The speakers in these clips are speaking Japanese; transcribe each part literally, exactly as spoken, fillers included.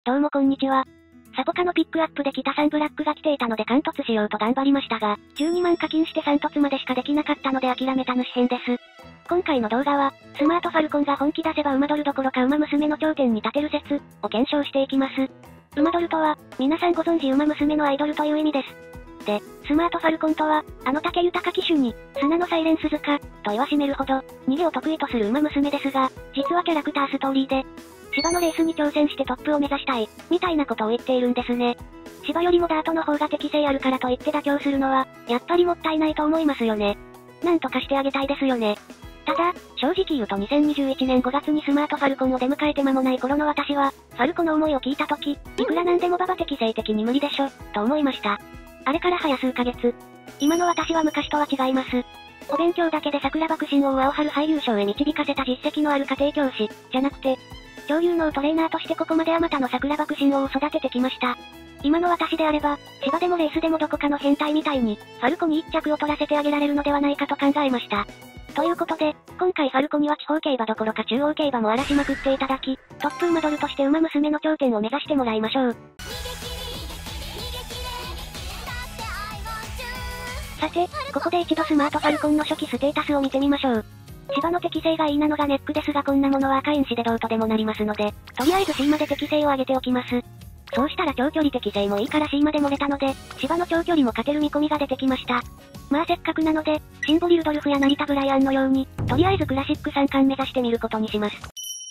どうもこんにちは。サポカのピックアップで北さんブラックが来ていたので貫突しようと頑張りましたが、じゅうにまん課金してさん突までしかできなかったので諦めた主編です。今回の動画は、スマートファルコンが本気出せば馬ドルどころか馬娘の頂点に立てる説を検証していきます。馬ドルとは、皆さんご存知馬娘のアイドルという意味です。で、スマートファルコンとは、あの武豊騎手に、砂のサイレンス塚、と言わしめるほど、逃げを得意とする馬娘ですが、実はキャラクターストーリーで、芝のレースに挑戦してトップを目指したい、みたいなことを言っているんですね。芝よりもダートの方が適性あるからと言って妥協するのは、やっぱりもったいないと思いますよね。なんとかしてあげたいですよね。ただ、正直言うとにせんにじゅういちねんごがつにスマートファルコンを出迎えて間もない頃の私は、ファルコの思いを聞いたとき、いくらなんでも馬場適性的に無理でしょ、と思いました。あれから早数ヶ月。今の私は昔とは違います。お勉強だけで桜爆心王を青春俳優賞へ導かせた実績のある家庭教師、じゃなくて、超有能トレーナーとしてここまであまたの桜爆心王を育ててきました。今の私であれば、芝でもレースでもどこかの変態みたいに、ファルコに一着を取らせてあげられるのではないかと考えました。ということで、今回ファルコには地方競馬どころか中央競馬も荒らしまくっていただき、トップ馬ドルとして馬娘の頂点を目指してもらいましょう。さて、ここで一度スマートファルコンの初期ステータスを見てみましょう。芝の適性がいいなのがネックですがこんなものは赤因子でどうとでもなりますので、とりあえず C まで適性を上げておきます。そうしたら長距離適性もいいから C まで漏れたので、芝の長距離も勝てる見込みが出てきました。まあせっかくなので、シンボリルドルフや成田ブライアンのように、とりあえずクラシックさん冠目指してみることにします。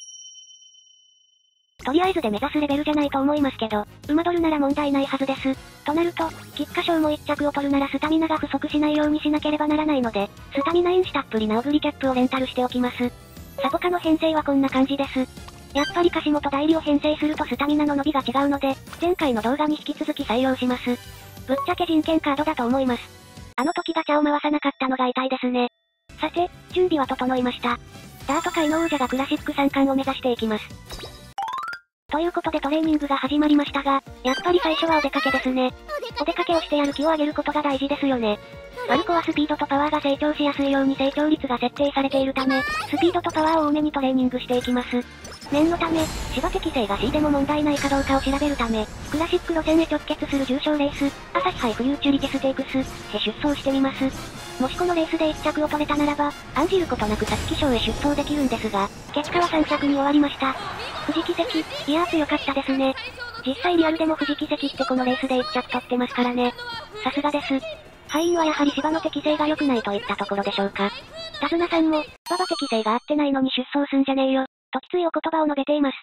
とりあえずで目指すレベルじゃないと思いますけど、馬ドルなら問題ないはずです。となると、菊花賞も一着を取るならスタミナが不足しないようにしなければならないので、スタミナ因子たっぷりなオグリキャップをレンタルしておきます。サポカの編成はこんな感じです。やっぱり樫本代理を編成するとスタミナの伸びが違うので、前回の動画に引き続き採用します。ぶっちゃけ人権カードだと思います。あの時ガチャを回さなかったのが痛いですね。さて、準備は整いました。ダート界の王者がクラシックさん冠を目指していきます。ということでトレーニングが始まりましたが、やっぱり最初はお出かけですね。お出かけをしてやる気を上げることが大事ですよね。ファルコはスピードとパワーが成長しやすいように成長率が設定されているため、スピードとパワーを多めにトレーニングしていきます。念のため、芝適性が C でも問題ないかどうかを調べるため、クラシック路線へ直結する重賞レース、朝日杯フューチュリティステークス、へ出走してみます。もしこのレースでいっ着を取れたならば、案じることなく皐月賞へ出走できるんですが、結果はさん着に終わりました。富士奇跡、いやー強かったですね。実際リアルでも富士奇跡ってこのレースでいっ着取ってますからね。さすがです。敗因はやはり芝の適性が良くないといったところでしょうか。タズナさんも、馬場適性が合ってないのに出走すんじゃねえよ、ときついお言葉を述べています。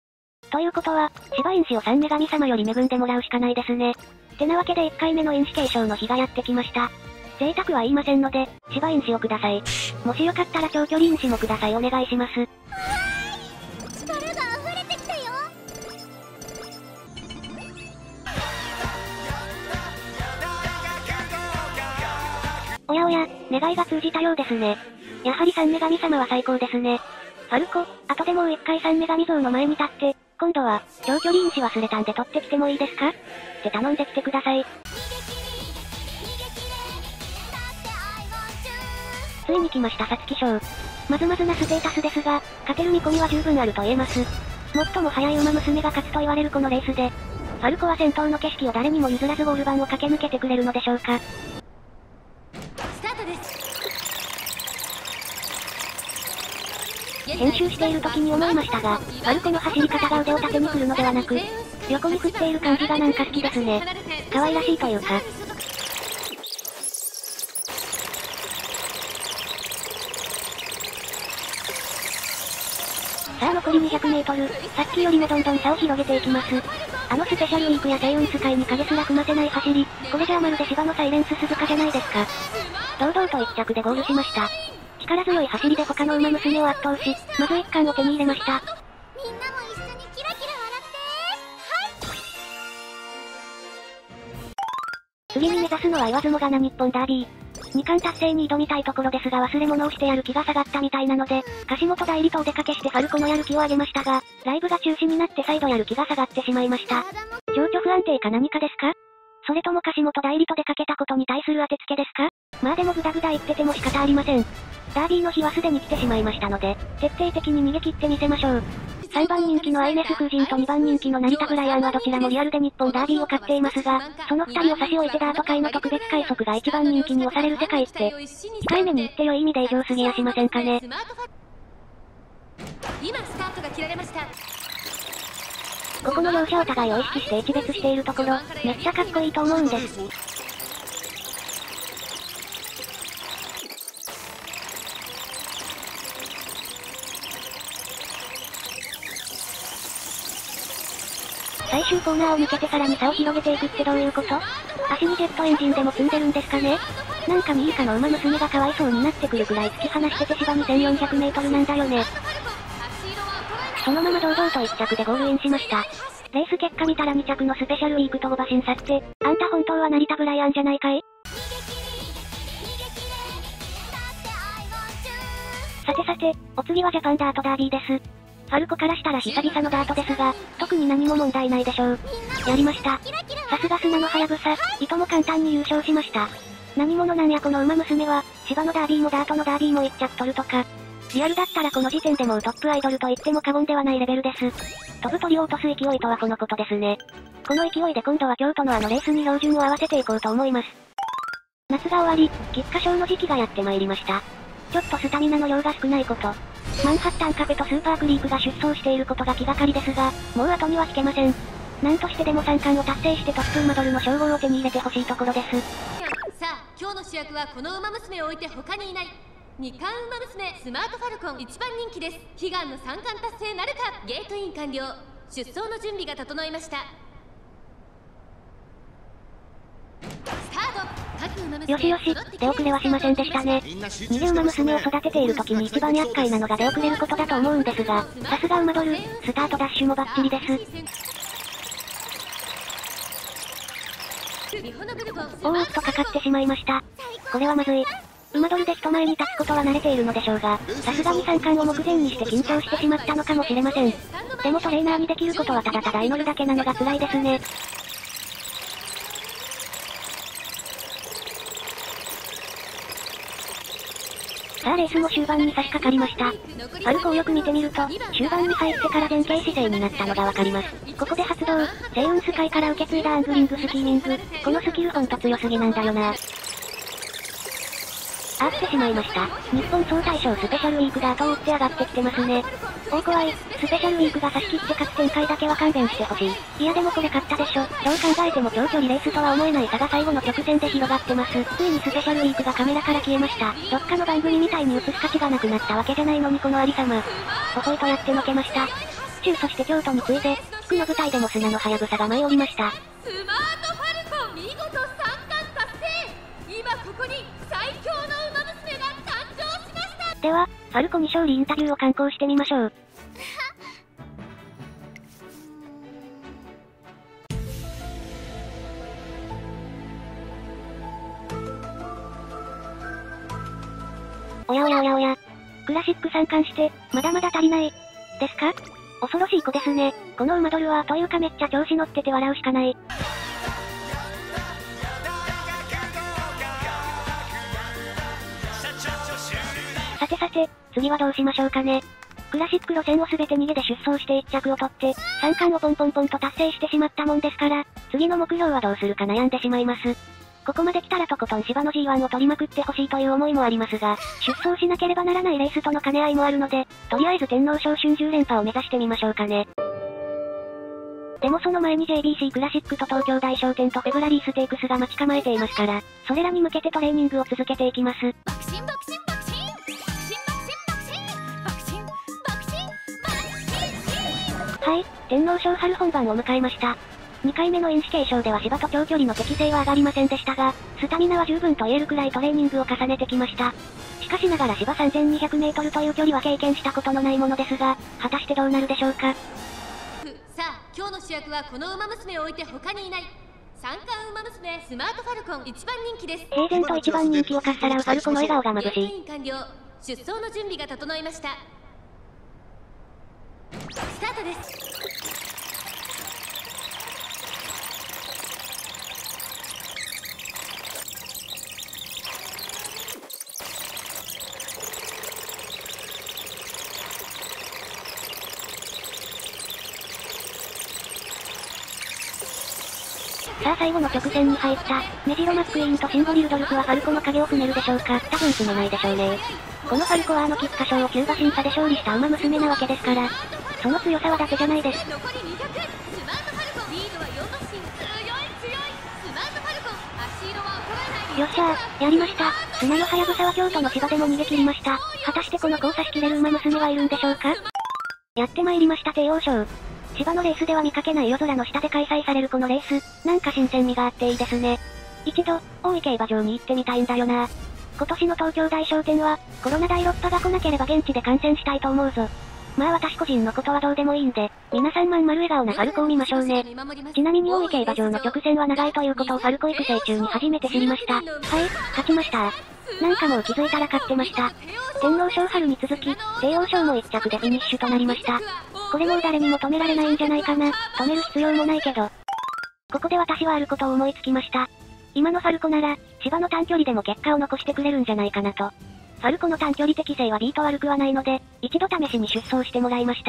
ということは、芝因子をさん女神様より恵んでもらうしかないですね。てなわけでいっかいめの因子継承の日がやってきました。贅沢は言いませんので、芝因子をください。もしよかったら長距離因子もくださいお願いします。おやおや、願いが通じたようですね。やはり三女神様は最高ですね。ファルコ、後でもう一回三女神像の前に立って、今度は、長距離因子忘れたんで取ってきてもいいですかって頼んできてください。ついに来ました皐月賞。まずまずなステータスですが、勝てる見込みは十分あると言えます。最も速い馬娘が勝つと言われるこのレースで、ファルコは先頭の景色を誰にも譲らずゴール板を駆け抜けてくれるのでしょうか。編集している時に思いましたが、ファルコの走り方が腕を縦に振るのではなく、横に振っている感じがなんか好きですね。可愛らしいというか。さあ残りにひゃくメートル、さっきよりもどんどん差を広げていきます。あのスペシャルウィークや星雲スカイに影すら組ませない走り、これじゃあまるで芝のサイレンス鈴鹿じゃないですか。堂々といっ着でゴールしました。力強い走りで他の馬娘を圧倒し、まず一冠を手に入れました。みんなも一緒にキラキラ笑ってー。はい。次に目指すのは言わずもがな日本ダービー。に冠達成に挑みたいところですが忘れ物をしてやる気が下がったみたいなので、樫本代理とお出かけしてファルコのやる気を上げましたが、ライブが中止になって再度やる気が下がってしまいました。情緒不安定か何かですか？それとも樫本代理と出かけたことに対する当てつけですか？まあでもグダグダ言ってても仕方ありません。 ダービーの日はすでに来てしまいましたので、徹底的に逃げ切ってみせましょう。さんばん人気のアイネス風神とにばん人気の成田ブライアンはどちらもリアルで日本ダービーを勝っていますが、そのふたりを差し置いてダート界の特別快速がいちばん人気に押される世界って、控えめに言って良い意味で異常すぎやしませんかね。 今スタートが切られました。 ここの両者お互いを意識して一別しているところ、めっちゃかっこいいと思うんです。最終コーナーを抜けてさらに差を広げていくってどういうこと？足にジェットエンジンでも積んでるんですかね？なんかミイカの馬娘がかわいそうになってくるくらい突き放してて芝にせんよんひゃくメートルなんだよね。そのまま堂々といっ着でゴールインしました。レース結果見たらに着のスペシャルウィークとご馬身差って、あんた本当は成田ブライアンじゃないかい？さてさて、お次はジャパンダートダービーです。ファルコからしたら久々のダートですが、特に何も問題ないでしょう。やりました。さすが砂のハヤブサ、いとも簡単に優勝しました。何者なんやこの馬娘は、芝のダービーもダートのダービーもいっ着取るとか。リアルだったらこの時点でもうトップアイドルと言っても過言ではないレベルです。飛ぶ鳥を落とす勢いとはこのことですね。この勢いで今度は京都のあのレースに標準を合わせていこうと思います。夏が終わり、菊花賞の時期がやってまいりました。ちょっとスタミナの量が少ないこと。マンハッタンカフェとスーパークリークが出走していることが気がかりですが、もう後には引けません。なんとしてでもさん冠を達成してトップ馬ドルの称号を手に入れてほしいところです。 さあ、今日の主役はこの馬娘を置いて他にいない。に冠馬娘スマートファルコンいちばん人気です。悲願のさん冠達成なるか。ゲートイン完了。出走の準備が整いました。スタート。 よしよし、出遅れはしませんでしたね。逃げ馬娘を育てている時に一番厄介なのが出遅れることだと思うんですが、さすが馬ドル、スタートダッシュもバッチリです。おーっとかかってしまいました。これはまずい。馬ドルで人前に立つことは慣れているのでしょうが、さすがにさん冠を目前にして緊張してしまったのかもしれません。でもトレーナーにできることはただただ祈るだけなのが辛いですね。さあレースも終盤に差し掛かりました。ファルコをよく見てみると、終盤に入ってから前傾姿勢になったのがわかります。ここで発動、星雲スカイから受け継いだアングリングスキーミング。このスキルほんと強すぎなんだよな。あってしまいました。日本総大賞スペシャルウィークが後を追って上がってきてますね。おー怖い。スペシャルウィークが差し切って勝つ展開だけは勘弁してほしい。いやでもこれ勝ったでしょ。どう考えても長距離レースとは思えない差が最後の直線で広がってます。ついにスペシャルウィークがカメラから消えました。どっかの番組みたいに映す価値がなくなったわけじゃないのにこのありさま。ほほいとやってのけました。中そして京都に次いで、菊の舞台でも砂のハヤブサが舞い降りました。 スマートファルコン見事さん冠達成。今ここに最強の馬娘が誕生しました。 では、ファルコに勝利インタビューを敢行してみましょう。おやおやおやおや。クラシックさん冠して、まだまだ足りない。ですか？恐ろしい子ですね。この馬ドルは、というかめっちゃ調子乗ってて笑うしかない。さてさて、次はどうしましょうかね。クラシック路線をすべて逃げで出走していっ着を取って、さん冠をポンポンポンと達成してしまったもんですから、次の目標はどうするか悩んでしまいます。ここまで来たらとことん芝の ジーワン を取りまくってほしいという思いもありますが、出走しなければならないレースとの兼ね合いもあるので、とりあえず天皇賞春じゅう連覇を目指してみましょうかね。でもその前に ジェイビーシー クラシックと東京大賞典とフェブラリーステークスが待ち構えていますから、それらに向けてトレーニングを続けていきます。はい、天皇賞春本番を迎えました。にかいめのインシケー賞では芝と長距離の適性は上がりませんでしたが、スタミナは十分と言えるくらいトレーニングを重ねてきました。しかしながら芝さんぜんにひゃくメートルという距離は経験したことのないものですが、果たしてどうなるでしょうか。さあ、今日の主役はこの馬娘を置いて他にいない。三冠馬娘スマートファルコンいちばん人気です。 平然といちばん人気をかっさらうファルコの笑顔が眩しい。 完了。出走の準備が整いました。スタートです。 さあ最後の直線に入った、メジロマックイーンとシンボリルドルフはファルコの影を踏めるでしょうか。多分踏めないでしょうね。このファルコはあの菊花賞をキューバ審査で勝利した馬娘なわけですから、その強さはだけじゃないです。 残りにひゃく、スマートファルコン、リードはよん馬身、強い強い、スマートファルコン、足色は衰えない。 よっしゃー、やりました。砂のハヤブサは京都の芝でも逃げ切りました。果たしてこの交差しきれる馬娘はいるんでしょうか。やってまいりました帝王賞。芝のレースでは見かけない夜空の下で開催されるこのレース、なんか新鮮味があっていいですね。一度、大井競馬場に行ってみたいんだよな。今年の東京大賞典は、コロナだいろっぱが来なければ現地で観戦したいと思うぞ。まあ私個人のことはどうでもいいんで、皆さんまん丸笑顔なファルコを見ましょうね。ちなみに大井競馬場の直線は長いということをファルコ育成中に初めて知りました。はい、勝ちました。なんかもう気づいたら勝ってました。天皇賞春に続き、帝王賞もいっ着でフィニッシュとなりました。これもう誰にも止められないんじゃないかな。止める必要もないけど。ここで私はあることを思いつきました。今のファルコなら、芝の短距離でも結果を残してくれるんじゃないかなと。ファルコの短距離適性はビート悪くはないので、一度試しに出走してもらいました。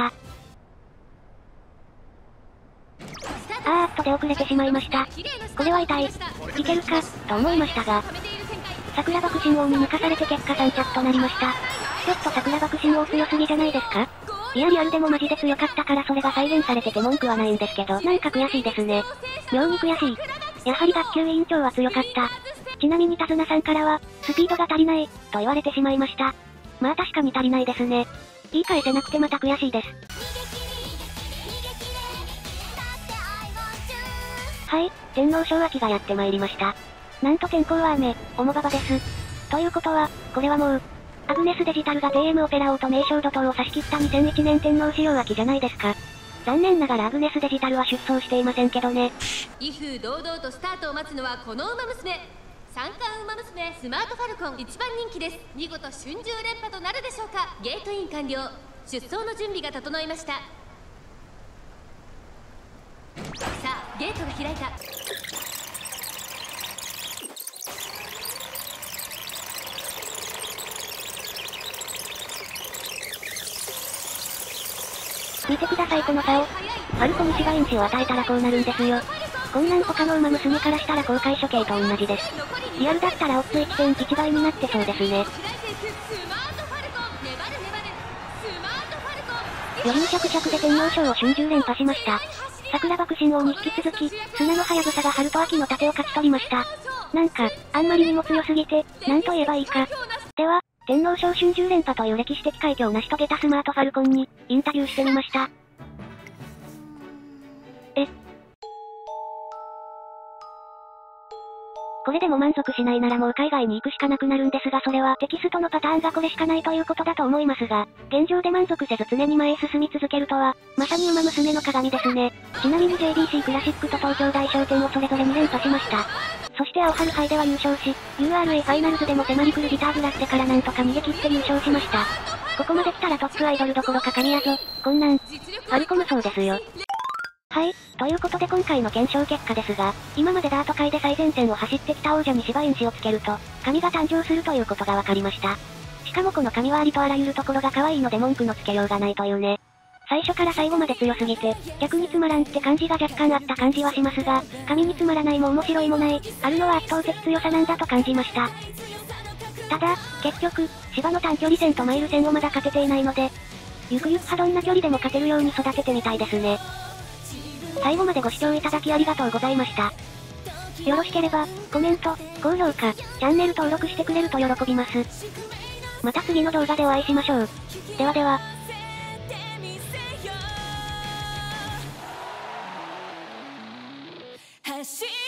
あーっと出遅れてしまいました。これは痛い。いけるか、と思いましたが。桜爆心王に抜かされて結果さん着となりました。ちょっと桜爆心王強すぎじゃないですか？いやリアルでもマジで強かったからそれが再現されてて文句はないんですけど、なんか悔しいですね。妙に悔しい。やはり学級委員長は強かった。ちなみに手綱さんからは、スピードが足りない、と言われてしまいました。まあ確かに足りないですね。言い換えてなくてまた悔しいです。はい、天皇賞秋がやってまいりました。なんと天候は雨、重馬場です。ということは、これはもう、アグネスデジタルが ティーエム オペラ王と名称怒涛を差し切ったにせんいちねん天皇仕様秋じゃないですか。残念ながらアグネスデジタルは出走していませんけどね。 威風堂々とスタートを待つのはこの馬娘。三冠馬娘スマートファルコン一番人気です。見事春秋連覇となるでしょうか。ゲートイン完了。出走の準備が整いました。さあゲートが開いた。 見てくださいこの差を。ファルコに芝因子を与えたらこうなるんですよ。こんなん他の馬娘からしたら公開処刑と同じです。リアルだったらオッズ いってんいち 倍になってそうですね。余裕しゃくしゃくで天皇賞を春秋連覇しました。桜爆心王に引き続き、砂のハヤブサが春と秋の盾を勝ち取りました。なんか、あんまりにも強すぎて、なんと言えばいいか。では、天皇賞春秋連覇という歴史的快挙を成し遂げたスマートファルコンに、インタビューしてみました。え。これでも満足しないならもう海外に行くしかなくなるんですがそれはテキストのパターンがこれしかないということだと思いますが、現状で満足せず常に前へ進み続けるとは、まさに馬娘の鏡ですね。ちなみに ジェーディーシー クラシックと東京大賞典をそれぞれに連覇しました。そして青春杯では優勝し、ユーアールエー ファイナルズでも迫り来るギターブラッセからなんとか逃げ切って優勝しました。ここまで来たらトップアイドルどころか神やぞ。こんなん、ファルコもそうですよ。はい、ということで今回の検証結果ですが、今までダート界で最前線を走ってきた王者に芝因子をつけると、神が誕生するということが分かりました。しかもこの神はありとあらゆるところが可愛いので文句のつけようがないというね。最初から最後まで強すぎて、逆につまらんって感じが若干あった感じはしますが、神につまらないも面白いもない、あるのは圧倒的強さなんだと感じました。ただ、結局、芝の短距離戦とマイル戦をまだ勝てていないので、ゆくゆくはどんな距離でも勝てるように育ててみたいですね。最後までご視聴いただきありがとうございました。よろしければ、コメント、高評価、チャンネル登録してくれると喜びます。また次の動画でお会いしましょう。ではでは。走